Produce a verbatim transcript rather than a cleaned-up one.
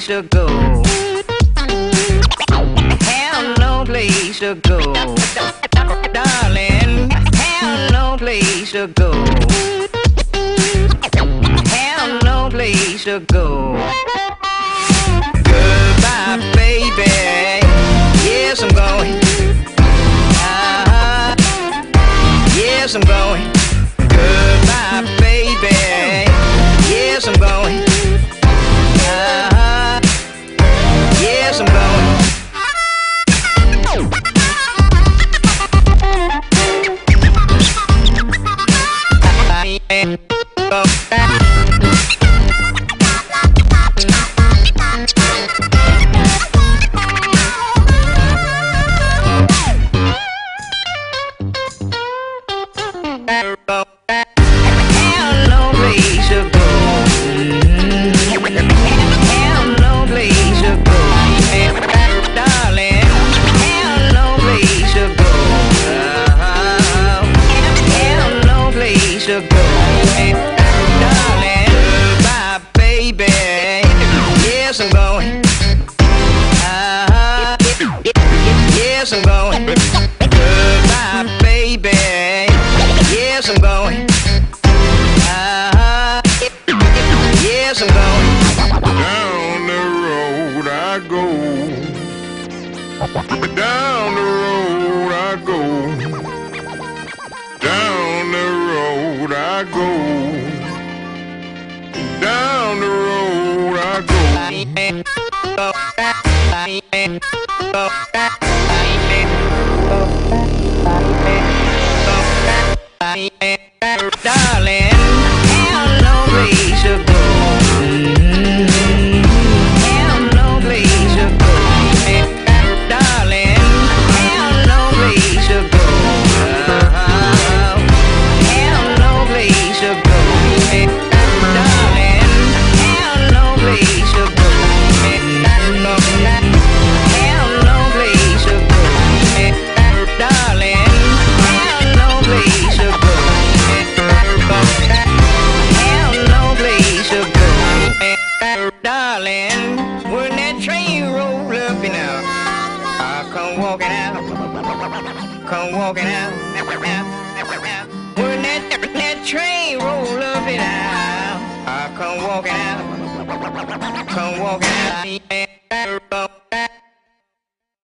place to go. Have no place to go. Darling, have no place to go. Have no place to go. Goodbye, baby. Yes, I'm going. Uh-huh. Yes, I'm going. Goodbye, baby. Yes, I'm going. Uh-huh. Yes, I'm going. Go back. Go back. Have no place to go. Have no place to go. Darling, have no place to go. Uh-huh. Have no place to go. Darling, goodbye, baby. Yes, I'm going. Uh-huh. Yes, I'm going. Goodbye, baby. Yes, I'm going. Uh-huh. Yes, I'm going. Down the road I go. Down the road I go. Down the road I go. Down the road I go. Go back. Go back. Darling, have no place to go. Have no place to go. Darling, have no place to go. Uh-huh. Have no place to go. Darling, have no place to go. Have no place to go. Darling, have no place to go. Have no place to go. Darling, when that train roll up and out, I come walking out, come walking out. When that, that train roll up and out, I come walking out, come walking out.